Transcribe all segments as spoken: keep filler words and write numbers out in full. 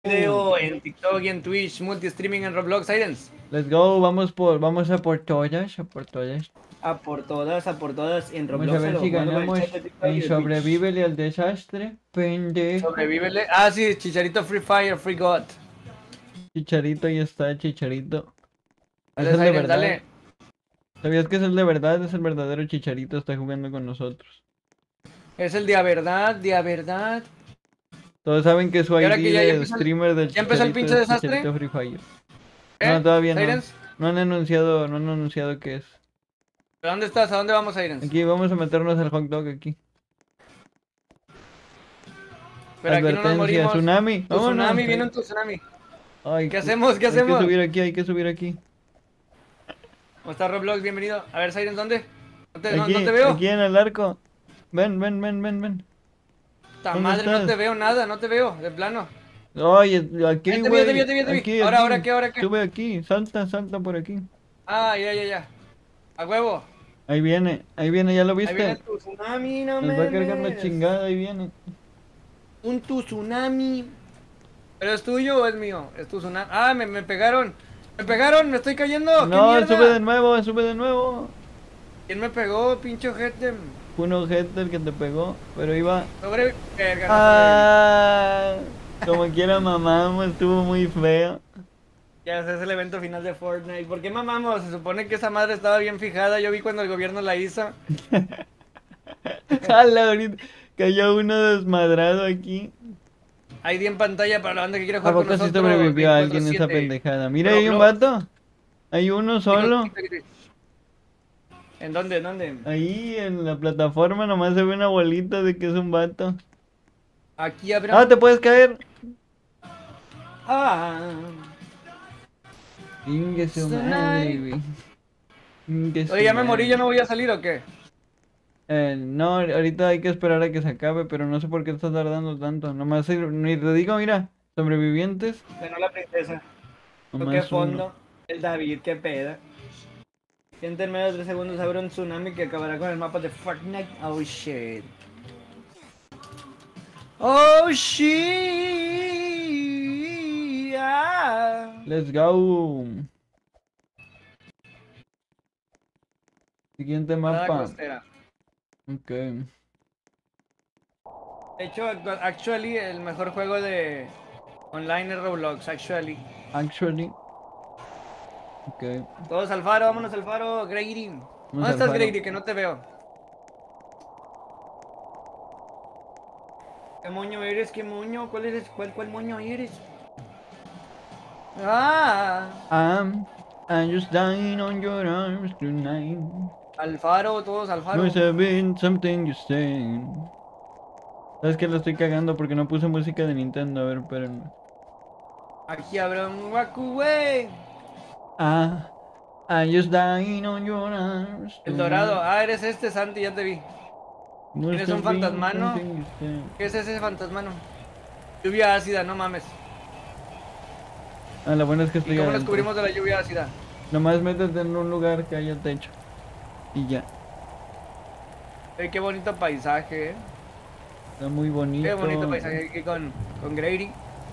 Video en TikTok y en Twitch, multi-streaming en Roblox, Sirens. Let's go, vamos por, vamos a por todas, a por todas. A por todas, a por todas en Vamos Roblox. a ver lo si mando por el ganamos chat de TikTok y en de Twitch. Sobrevívele al desastre, pendejo. Sobrevívele. Ah, sí, Chicharito Free Fire, Free God. Chicharito, ahí está, Chicharito. Dale, Es el de Siren, verdad. dale. ¿Sabías que es el de verdad? Es el verdadero Chicharito, está jugando con nosotros. Es el día verdad, día verdad. Todos saben que su ¿Y ahora I D que ya- ya de empezó el- streamer del ya empezó el Chicharito pinche es desastre? Chicharito Free Fire. ¿Eh? No, todavía no. ¿Sirens? No han anunciado, no han anunciado qué es. ¿Pero dónde estás? ¿A dónde vamos, Sirens? Aquí vamos a meternos al hot dog aquí. Pero aquí no nos Advertencia, morimos. tsunami. Tu Vámonos. tsunami, viene un tsunami. Ay, ¿Qué hacemos? ¿Qué hay hacemos? que subir aquí, hay que subir aquí. ¿Cómo está Roblox? Bienvenido. A ver, Sirens, ¿dónde? No te, no- Aquí, no te veo. aquí en el arco. Ven, ven, ven, ven, ven. Ta ¿dónde madre, no estás? te veo nada, no te veo, de plano. Oye, aquí, Ya te vi, güey. ya te vi, ya te vi, ya te vi. Aquí, Ahora, aquí. ahora, ¿qué, ahora qué? Sube aquí, salta, salta por aquí. Ah, ya, ya, ya. A huevo. Ahí viene, ahí viene, ¿ya lo Ahí viene viste? tu tsunami, no Nos va a cargar la mames. chingada, ahí viene. Un tu tsunami. ¿Pero es tuyo o es mío? Es tu tsunami. Ah, me, me pegaron. Me pegaron, me estoy cayendo. ¿Qué No, mierda? sube de nuevo, sube de nuevo. ¿Quién me pegó, pinche ojete? Fue un ojete el que te pegó, pero iba... Sobre. Verga, no Ah, como quiera mamamos, estuvo muy feo. sobreviví. Ya ese es el evento final de Fortnite. ¿Por qué mamamos? Se supone que esa madre estaba bien fijada. Yo vi cuando el gobierno la hizo. Jala, ahorita cayó uno desmadrado aquí. Ahí di en pantalla para la banda que quiere ¿A jugar con poco sí nosotros. sobrevivió alguien esa veinticuatro siete. pendejada? Mira, hay un Roblox. vato. Hay uno solo. ¿En dónde? ¿En dónde? Ahí en la plataforma nomás se ve una bolita de que es un vato. Aquí habrá. Ah, te puedes caer. Ah. Ingue su Tonight. madre, güey. Ingue su Oye, ya me morí, madre. ¿ya no voy a salir o qué? Eh, no, ahorita hay que esperar a que se acabe, pero no sé por qué está tardando tanto. Nomás, hay- ni te digo, mira, sobrevivientes. Ganó la princesa. Nomás ¿Qué uno. fondo? El David, qué peda. Siente en medio de tres segundos habrá un tsunami que acabará con el mapa de Fortnite. Oh shit. Oh shit. Ah. Let's go. Siguiente Parada mapa. costera. Ok. De hecho, actu- actually, el mejor juego de online es Roblox, actually. Actually. Ok. Todos al faro, vámonos al faro, Grady. ¿Dónde al estás, faro. Grady? Que no te veo. ¿Qué moño eres? ¿Qué moño? ¿Cuál eres? ¿Cuál, cuál moño eres? Ah, I'm, I'm just dying on your arms tonight. al faro, todos al faro. Must have been something you said. ¿Sabes que lo estoy cagando porque no puse música de Nintendo? A ver, espérenme. Aquí habrá un Waku, güey. Ah, I'm just dying on your arms. El dorado. Ah, eres este, Santi, ya te vi. Must ¿Eres un have been fantasmano? something you said. ¿Qué es ese fantasmano? Lluvia ácida, no mames. Ah, lo bueno es que ¿Y estoy cómo nos adentro. cubrimos de la lluvia ácida? Nomás métete en un lugar que haya techo. Y ya. Ey, qué bonito paisaje, eh. Está muy bonito. Qué bonito paisaje aquí con, con Grady.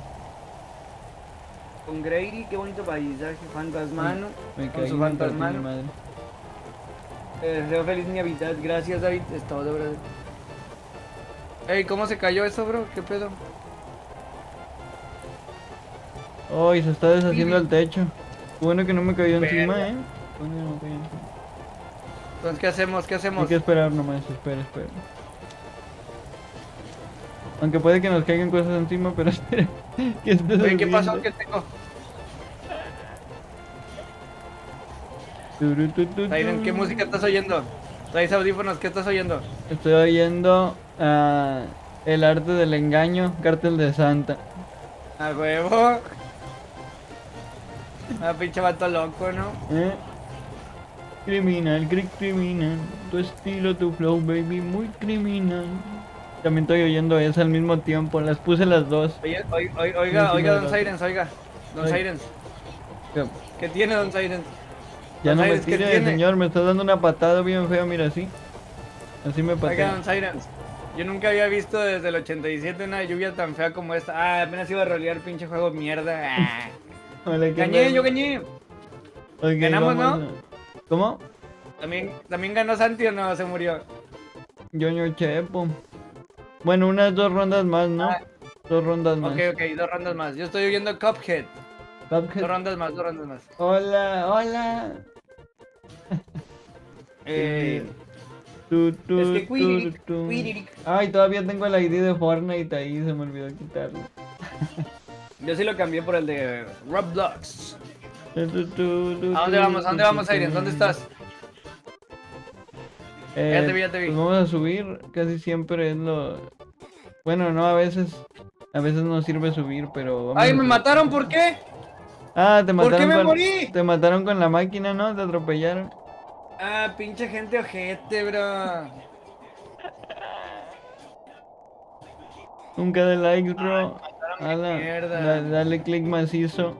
Con Grady, qué bonito paisaje. Fantasmano. Me con caí su en mi partida, fantasmano. madre. Te deseo feliz Navidad. Gracias, David. Es todo, bro. Ey, ¿cómo se cayó eso, bro? ¿Qué pedo? Ay, se está deshaciendo el techo. Bueno que no me cayó Verga. encima, eh. Bueno que no me cayó encima. Entonces, ¿qué hacemos? ¿Qué Hay hacemos? que esperar nomás, espera, espera. Aunque puede que nos caigan cosas encima, pero espera. ¿Qué estás Oye, ¿qué pasó? haciendo? ¿Qué tengo? Turu, tu, tu, Siren, ¿qué tu. música estás oyendo? Traes audífonos, ¿qué estás oyendo? Estoy oyendo ah, El arte del engaño, Cártel de Santa. A huevo. Ah, pinche vato loco, ¿no? ¿Eh? Criminal, cri- criminal. Tu estilo, tu flow, baby, muy criminal. También estoy oyendo eso al mismo tiempo, las puse las dos. Oye, oiga, oiga, oiga, Sí, oiga, sí, Don sí. Sirens, oiga. Don Ay. Sirens. Ya, ¿Qué tiene, Don Sirens? ya Don no me Sirens, ¿qué tire, tiene? señor, me está dando una patada bien fea, mira así. Así me Oiga, patea. Don Sirens. Yo nunca había visto desde el ochenta y siete una lluvia tan fea como esta. Ah, apenas iba a rolear pinche juego mierda. Ah. Hola, ¿qué Gané, tal? yo gané. Ok, Ganamos, vamos ¿no? a- ¿Cómo? ¿También, ¿También ganó Santi o no? Se murió. Yoño Chepo. Bueno, unas dos rondas más, ¿no? Ah. Dos rondas más. Ok, ok, dos rondas más. Yo estoy viendo Cuphead. Cuphead. Dos rondas más, dos rondas más. Hola, hola. Eh, Eh, tu, tu, es que tu, Quiriric, tu. Quiriric. Ay, todavía tengo el I D de Fortnite ahí, se me olvidó quitarlo. Yo sí lo cambié por el de Roblox. Tu, tu, tu, tu, ¿A dónde tu, vamos? ¿A dónde tu, vamos, tu, Irene? ¿Dónde estás? Eh, Ya te vi, ya te vi. Pues vamos a subir, casi siempre es lo... Bueno, no, a veces... A veces no sirve subir, pero vamos ¡Ay, a me subir. mataron! ¿Por qué? Ah, te ¿Por qué mataron me con... morí? Te mataron con la máquina, ¿no? Te atropellaron. Ah, pinche gente ojete, bro. Nunca de likes, bro. Mataron mi Ala, mierda. da- dale click macizo.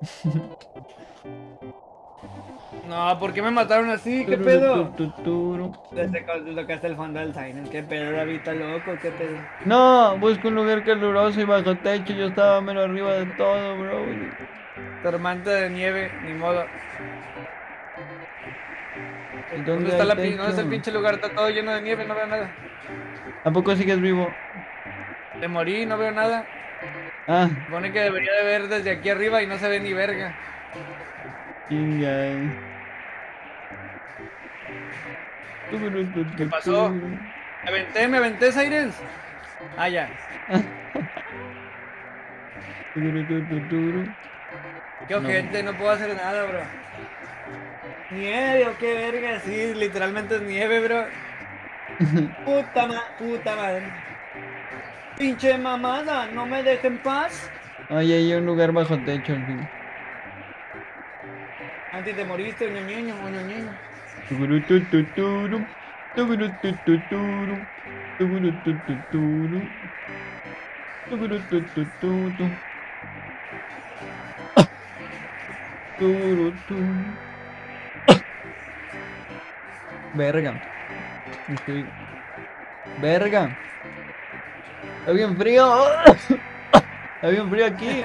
No, ¿por qué me mataron así? ¿Qué Tururu, pedo? tu, tu, turu. Desde que tocaste el fondo del Silent. ¿Qué pedo, David? ¿Está loco? ¿Qué pedo? No, busco un lugar caluroso y bajo techo. Yo estaba menos arriba de todo, bro. Tormenta de nieve, ni modo. ¿Y ¿Dónde dónde está hay la pin- ¿Dónde está el techo? pinche lugar? Está todo lleno de nieve, no veo nada. ¿A poco sigues vivo? Te morí, no veo nada. Ah, Supone que debería de ver desde aquí arriba y no se ve ni verga. chinga. ¿Qué pasó? Me aventé, me aventé, Sirens. Ah, ya. Qué ojete, no puedo hacer nada, bro. Nieve o qué verga, sí, literalmente es nieve, bro. Puta ma puta madre. Pinche mamada, no me dejen paz. Ay, hay un lugar bajo techo al fin. Antes te moriste, ñoñeño, ñoñeño. Tugurutututuru, tugurutututuru, tugurutututuru, tugurututututu. Turutu. Verga. Estoy... Verga. Está bien frío. Está bien frío aquí.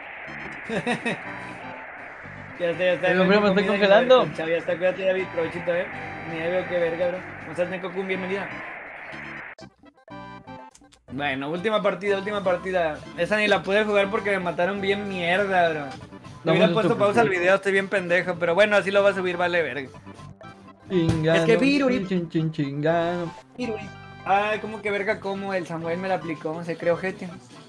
Ya está, ya está. El hombre me está Comida, congelando. Chao, ya está, cuídate, David, provechito, eh. Nieve o qué verga, bro. ¿Cómo estás, Nekokun? Bienvenida. Bueno, última partida, última partida. Esa ni la pude jugar porque me mataron bien mierda, bro. Le hubiera Vamos a puesto tu- pausa al video, estoy bien pendejo, pero bueno, así lo va a subir, vale verga. Chingano, Es que piruri. chin, chin, chingano. Ay, como que verga, como el Samuel me la aplicó, se creó ojete.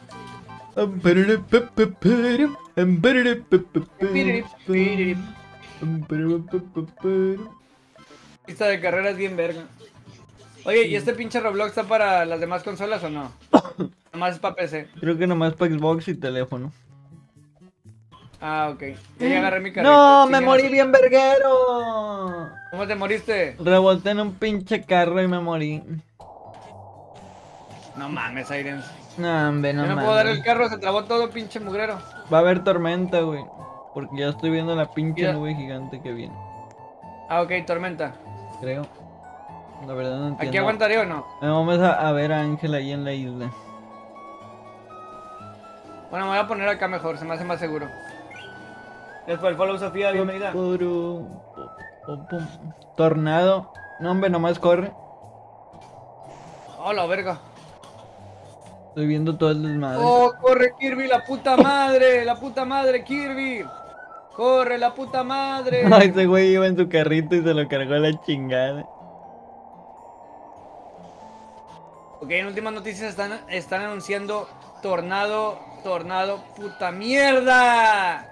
Pista de carreras bien verga. Oye, ¿y este pinche Roblox está para las demás consolas o no? Nomás es para P C. Creo que nomás para Xbox y teléfono. Ah, ok. Ya, ya agarré mi carrito. No, me Chinga, morí no sé. bien verguero. ¿Cómo te moriste? Reboté en un pinche carro y me morí. No mames, Irene. No, hombre, no Yo no mames. puedo dar el carro, se trabó todo pinche mugrero. Va a haber tormenta, güey. Porque ya estoy viendo la pinche Mira. nube gigante que viene. Ah, ok, tormenta. Creo. La verdad no entiendo. ¿Aquí aguantaré o no? Eh, Vamos a, a ver a Ángel ahí en la isla. Bueno, me voy a poner acá mejor, se me hace más seguro. Después el follow, Sofía, bienvenida. Puru, pum, pum. Tornado. No, hombre, nomás corre. Oh, la verga. Estoy viendo todo el desmadre. Oh, corre Kirby, la puta madre, la puta madre, Kirby. Corre, la puta madre. Ay, ese güey iba en su carrito y se lo cargó a la chingada. Ok, en últimas noticias están, están anunciando tornado, tornado, puta mierda.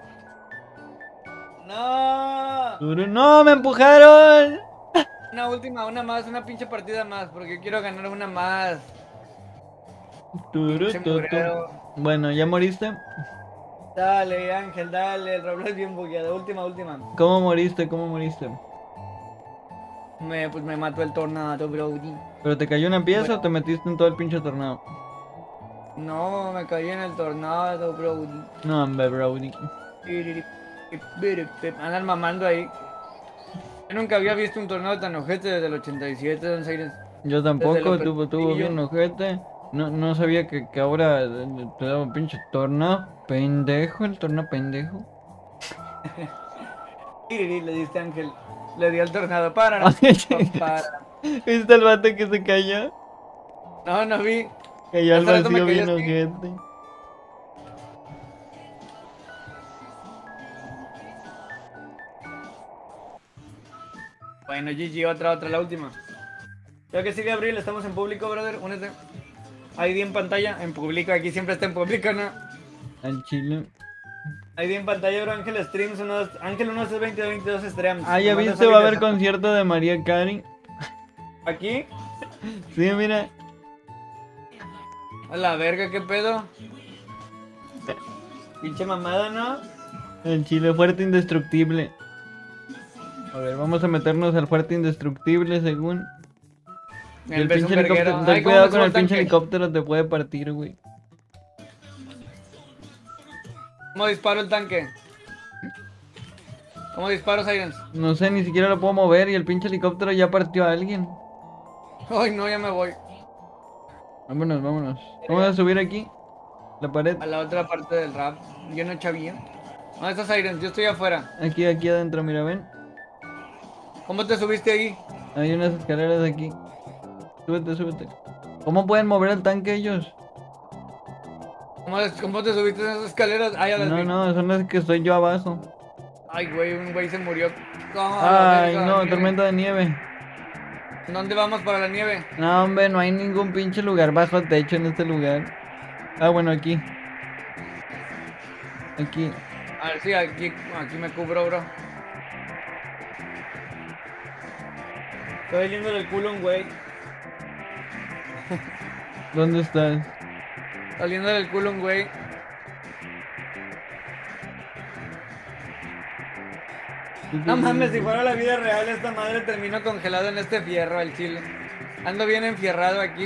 No. Turu, ¡no, me empujaron! Una última, una más, una pinche partida más, porque quiero ganar una más. Turu, Pinche tu, tu. mugrero. Bueno, ¿ya moriste? Dale, Ángel, dale, el Roblox bien bugueado. Última, última. ¿Cómo moriste? ¿Cómo moriste? Me, pues me mató el tornado, brody. ¿Pero te cayó una pieza Bueno. o te metiste en todo el pinche tornado? No, me caí en el tornado, brody. No, hombre, Brody. Andan mamando ahí. Yo nunca había visto un tornado tan ojete desde el ochenta y siete, Don Sirens. Yo Desde tampoco, lo tuvo, tuvo principio. bien ojete. No, no sabía que, que ahora eh, te daba un pinche tornado pendejo, el tornado pendejo. Y le diste Ángel. Le di al tornado. Para, Ay, para. ¿viste el vato que se cayó? No, no vi. Cayó al Hace rato me vacío cayó bien así. ojete. Bueno, G G, otra, otra, la última. Ya que sigue Abril, estamos en público, brother. Únete. I D en pantalla, en público. Aquí siempre está en público, ¿no? Al chile. I D en pantalla, bro. Ángel Streams, unos, Ángel uno dos veinte veintidós streams. Ah, Me ya mandas viste, va a haber habilidad. concierto de María Cari. Aquí. Sí, mira. A la verga, qué pedo. Pinche mamada, ¿no? El chile fuerte indestructible. A ver, vamos a meternos al fuerte indestructible según. Y el En vez de pinche un verguero. helicóptero. Ay, Ten ¿cómo cuidado me con subo el al pinche tanque? helicóptero, te puede partir, güey. ¿Cómo disparo el tanque? ¿Cómo disparo, Sirens? No sé, ni siquiera lo puedo mover y el pinche helicóptero ya partió a alguien. Ay, no, ya me voy. Vámonos, vámonos. Vamos a subir aquí. La pared. A la otra parte del rap. Yo no chavía. ¿Dónde estás, Sirens? Yo estoy afuera. Aquí, aquí adentro, mira, ven. ¿Cómo te subiste ahí? Hay unas escaleras aquí. Súbete, súbete. ¿Cómo pueden mover el tanque ellos? ¿Cómo, cómo te subiste en esas escaleras? Ay, a las No, vi. no, son las que estoy yo abajo. Ay, güey, un güey se murió. Ah, Ay, verga, no, nieve. tormenta de nieve. ¿Dónde vamos para la nieve? No, hombre, no hay ningún pinche lugar bajo techo en este lugar. Ah, bueno, aquí. Aquí. A ver, sí, aquí, aquí me cubro, bro. Estoy yendo del culo a un güey. ¿Dónde estás? Saliendo del culo un güey. No mames, si fuera la vida real, esta madre terminó congelado en este fierro, al chile. Ando bien enfierrado aquí.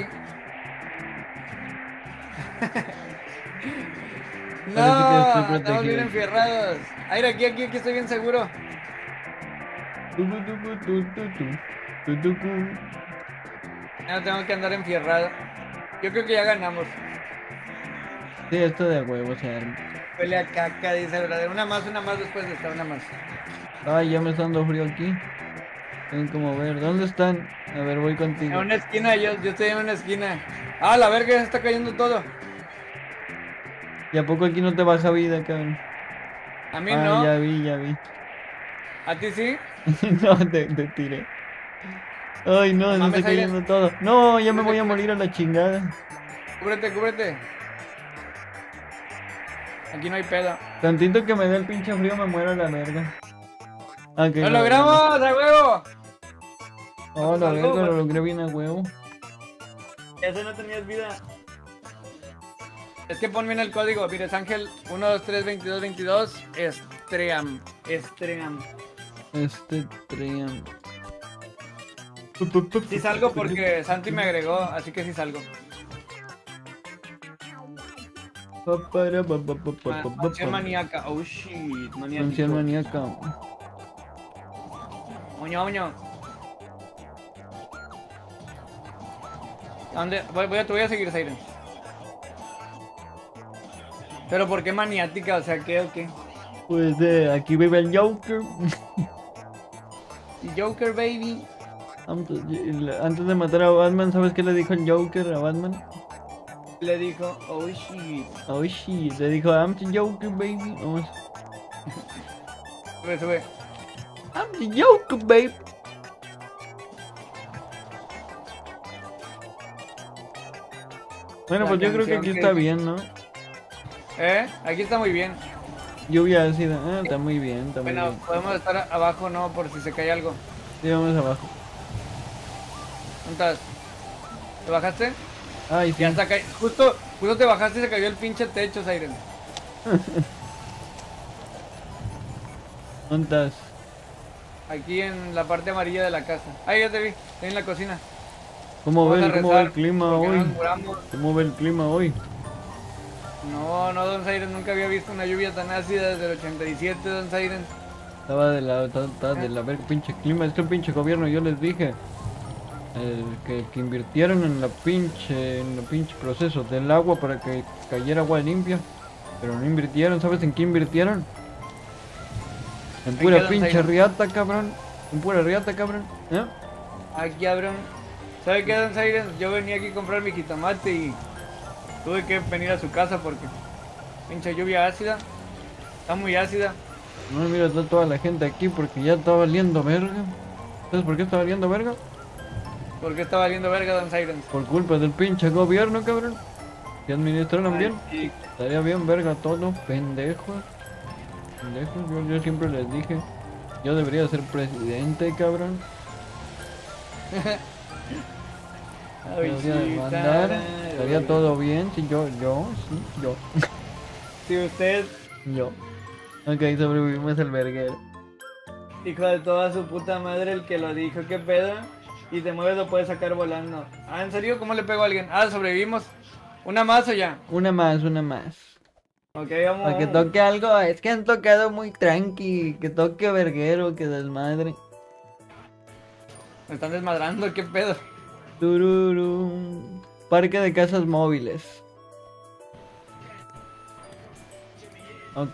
No, Parece que estoy estamos bien protegido. enfierrados. Ay, aquí, aquí, aquí estoy bien seguro. Tucu, tucu, tu, tu, tu, tu, tucu. Ya no tengo que andar enfierrado. Yo creo que ya ganamos. Sí, esto de huevo se arma. Huele a caca, dice el verdadero. Una más, una más después de esta, una más. Ay, ya me está dando frío aquí. Tengo que mover. ¿Dónde están? A ver, voy En contigo. una esquina, yo, yo estoy en una esquina. Ah, la verga, ya se está cayendo todo. ¿Y a poco aquí no te baja vida, cabrón? A mí Ah, no. ya vi, ya vi. ¿A ti sí? No, te, te tiré. Ay, no, No se mames, está Aire. cayendo todo. No, ya me Cúbrete, voy a cúbrete. morir a la chingada. Cúbrete, cúbrete. Aquí no hay pedo. Tantito que me dé el pinche frío me muero a la verga. Ah, que ¡Lo no, logramos, a huevo! no. Oh, la Algo, verga, lo güey. logré bien a huevo. Ese no tenías vida. Es que pon bien el código. Mires, Ángel uno dos tres veintidós veintidós Estream. Estream. Este tren. Sí salgo porque Santi me agregó, así que sí salgo. Ma- Mansión maníaca. Oh shit, Mansión maníaco. maníaca. Moño, moño. ¿A ¿Dónde? Voy, voy a, te voy a seguir, Siren. Pero ¿por qué maniática? O sea, ¿qué o qué? Pues eh, aquí vive el Joker. Joker, baby. Antes antes de matar a Batman, ¿sabes qué le dijo el Joker a Batman? Le dijo, oh shit. Oh shit, le dijo, I'm the Joker, baby. Vamos. Sube, sube. I'm the Joker, baby. Bueno, La pues yo creo que canción aquí que está dice- bien, ¿no? ¿Eh? Aquí está muy bien. Lluvia ácida, ah, está muy bien, está muy Bueno, bien. podemos estar a- abajo, ¿no? Por si se cae algo. Sí, vamos abajo. ¿Dónde estás? ¿Te bajaste? Ay, sí. Ya está ca- Justo, justo te bajaste y se cayó el pinche techo, Siren. ¿Dónde estás? Aquí en la parte amarilla de la casa. Ahí ya te vi, en la cocina. ¿Cómo Vamos ve, a el- cómo ve el rezar, clima porque hoy? nos muramos. ¿Cómo ve el clima hoy? No, no, Don Siren, nunca había visto una lluvia tan ácida desde el ochenta y siete, Don Siren. Estaba de la, estaba, estaba de la verga, pinche clima, es que el pinche gobierno, yo les dije. el que, que invirtieron en la pinche, en el pinche proceso del agua para que cayera agua limpia. Pero no invirtieron, ¿sabes en qué invirtieron? En ¿En pura qué, don pinche Zairo? riata, cabrón. En pura riata, cabrón. ¿Eh? Aquí, cabrón. ¿Sabe qué, don Siren? Yo venía aquí a comprar mi jitomate y tuve que venir a su casa porque pinche lluvia ácida. Está muy ácida. No, mira, está toda la gente aquí porque ya está valiendo verga. ¿Sabes por qué está valiendo verga? ¿Por qué está valiendo verga, don Siren? Por culpa del pinche gobierno, cabrón. ¿Que administraron bien? Sí. Estaría bien verga todo, pendejos. Pendejos, yo, yo siempre les dije. Yo debería ser presidente, cabrón. Ay, Debería sí, de mandar. tarara. Estaría todo bien si yo, yo, sí, yo, Si usted, yo. Ok, sobrevivimos al verguero. hijo de toda su puta madre, el que lo dijo, qué pedo. Y te mueves, lo puedes sacar volando. Ah, ¿en serio? ¿Cómo le pego a alguien? Ah, sobrevivimos. ¿Una más o ya? Una más, una más. Ok, vamos. Para que toque algo, es que han tocado muy tranqui. Que toque verguero, que desmadre. Me están desmadrando, qué pedo. Tururu. Parque de casas móviles. Ok.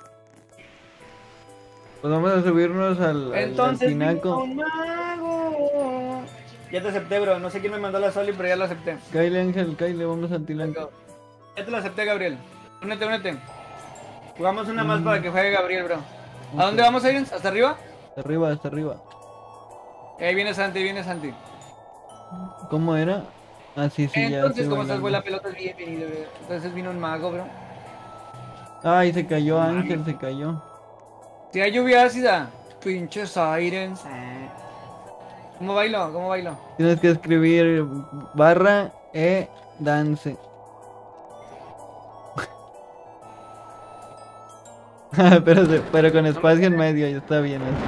Pues vamos a subirnos al, al, al Entonces, tinaco. vino un mago. Ya te acepté, bro. No sé quién me mandó la Soli, pero ya lo acepté. Kyle Ángel, Kyle, vamos al tinaco. Ya te lo acepté, Gabriel. Únete, únete. Jugamos una más Mm. para que juegue Gabriel, bro. Ok. ¿A dónde vamos, Irens? ¿Hasta arriba? Hasta arriba, hasta arriba. Ahí viene Santi, ahí viene Santi. ¿Cómo era? Ah, sí, sí, ya Entonces, estoy como estás, bailando. güey, la pelota es bienvenido, bro. Entonces vino un mago, bro. Ay, se cayó Mami. Ángel, se cayó. Si hay lluvia ácida, pinches Sirens. ¿Cómo bailo? ¿Cómo bailo? Tienes que escribir barra e dance. pero, se- pero con espacio en medio, ya está bien así.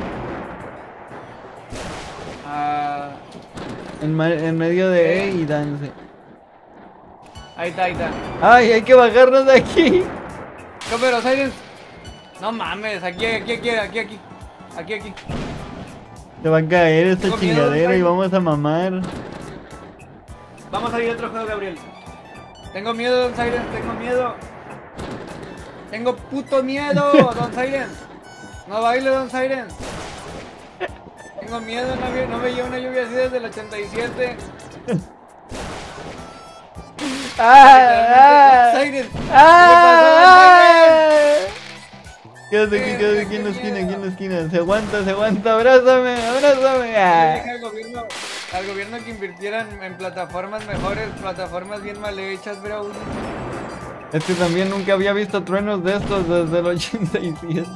Ah, En, ma- en medio de e y dance. ahí está, ahí está. Ay, hay que bajarnos de aquí. No, pero Sirens. No mames, aquí, aquí, aquí, aquí, aquí. Aquí, aquí. Te va a caer esta Tengo miedo, chingadera y Jaime. vamos a mamar. Vamos a ir a otro juego, Gabriel. Tengo miedo, Don Sirens, tengo miedo. Tengo puto miedo, Don Sirens. No baile, Don Sirens. Tengo miedo, no, vi- no veía una lluvia así desde el ochenta y siete. ¡Ah! Don Sirens. ¡Ah! Quédate aquí, Eh, quédate aquí en la esquina, aquí en la esquina. Se aguanta, se aguanta. Abrázame, abrázame. Le Ah. dije al gobierno, al gobierno que invirtieran en plataformas mejores, plataformas bien mal hechas, bro. Es que también nunca había visto truenos de estos desde el ochenta y siete.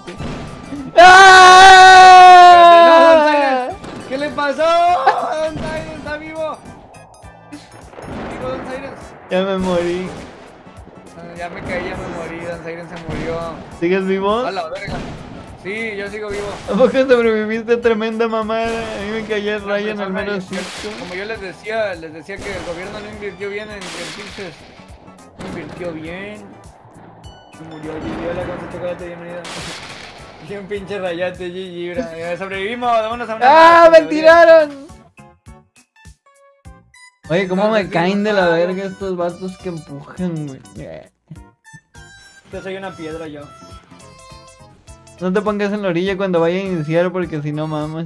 ¡Ah! No, Don Sirens, ¿qué le pasó? Don Sirens está vivo. Vivo, Don Sirens. Ya me morí. Ah, Ya me caí, ya me morí, Don Siren se murió. ¿Sigues vivo? A la verga. Sí, yo sigo vivo. ¿A poco sobreviviste tremenda mamada? A mí me cayó el rayo en el Persona, mero y- cinco. Como yo les decía, les decía que el gobierno no invirtió bien en el pinches. No invirtió bien. Se murió G G, hola con su chocolate, bienvenido. Y un pinche rayate, G G, bra. Ya sobrevivimos, vámonos a una. ¡Ah! más, ¡Me Gabriel. tiraron! Oye, ¿cómo me Entonces, caen de la ¿cómo? verga estos vatos que empujan, güey? Eh. Yo soy una piedra, yo. No te pongas en la orilla cuando vaya a iniciar porque si no mamas.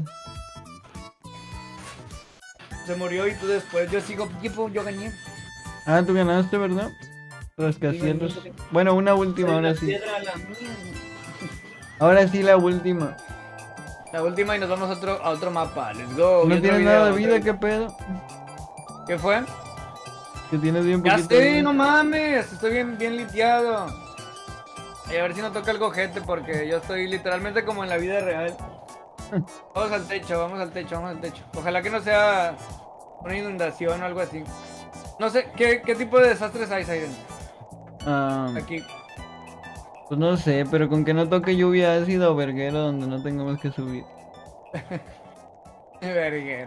Se murió y tú después. Yo sigo vivo, yo gané. Ah, tú ganaste, ¿verdad? Rascacielos. Sí, sí, sí. Bueno, una última, Soy ahora una sí. piedra, la mía. Ahora sí, la última. La última y nos vamos a otro, a otro mapa. Let's go. No Y otro tienes video, nada de otro vida, video. ¿qué pedo? ¿Qué fue? Que tienes bien Ya poquito de sé, vida. no mames. Estoy bien, bien liteado. Y a ver si no toca algo gente porque yo estoy literalmente como en la vida real. Vamos al techo, vamos al techo, vamos al techo. Ojalá que no sea una inundación o algo así. No sé, ¿qué, qué tipo de desastres hay, Siren? Ah, Aquí. pues no sé, pero con que no toque lluvia ácida o verguero donde no tengamos que subir. Verguero.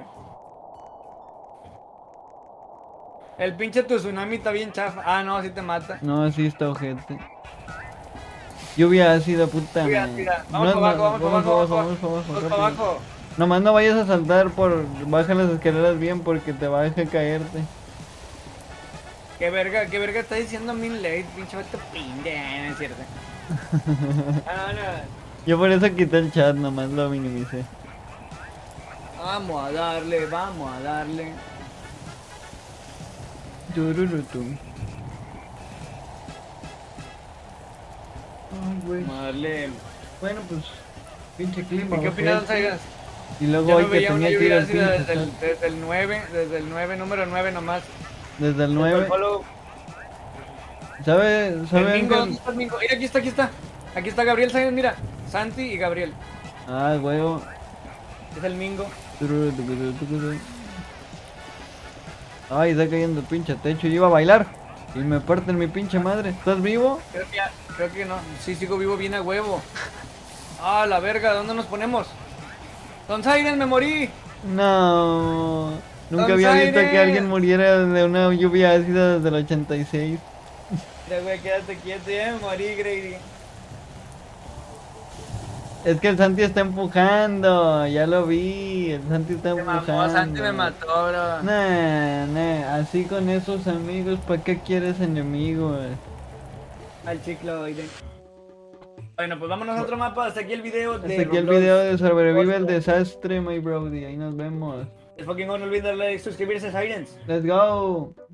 El pinche tu tsunami está bien chafa. Ah, no, sí te mata. No, así está ojete. Lluvia ácida, puta Lluvia madre. ácida. Vamos No, para abajo, no, vamos para abajo, vamos para abajo, Vamos vamos para rápido. abajo. Nomás no vayas a saltar por... Baja las escaleras bien porque te va a dejar caerte. Qué verga, qué verga está diciendo Min Late, pinche vato pinde, no es cierto. Ah, no, Yo por eso quité el chat, nomás lo minimicé. vamos a darle, vamos a darle. Tururutum. Ay, güey. Vamos a darle. Bueno, pues... Pinche clima. ¿Y qué opinas, ojete. Saigas? Y luego Yo hoy no que veía una tenía que ir lluvia al así pinche desde el, sol. desde el nueve, desde el nueve, número nueve nomás. Desde el Desde nueve. el follow. ¿Sabe? El ¿Sabe? Mingo, Ángel? ¿dónde está el Mingo? Mira, aquí está, aquí está. Aquí está Gabriel, Saigas, mira. Santi y Gabriel. Ah, huevo. Es el Mingo. Ay, está cayendo el pinche techo. Yo iba a bailar y me parten mi pinche madre. ¿Estás vivo? Creo que, ya- creo que no. Sí, sigo vivo bien a huevo. Ah, la verga, ¿dónde nos ponemos? Don Siren, me morí. No. Nunca Don había visto que Zaire. alguien muriera de una lluvia ácida desde el ochenta y seis. Mira, güey, quédate quieto, ya me morí, Grady. Es que el Santi está empujando. Ya lo vi. El Santi está Me empujando. mamó, Santi me mató, bro. Nah, nah. Así con esos amigos, ¿para qué quieres enemigos? Al chicloide. Bueno, pues vámonos a otro mapa. Hasta aquí el video de Hasta aquí el Roblox. video de Sobrevive el desastre, my brody. Ahí nos vemos. El fucking no olviden darle like, suscribirse a Sirens. Let's go.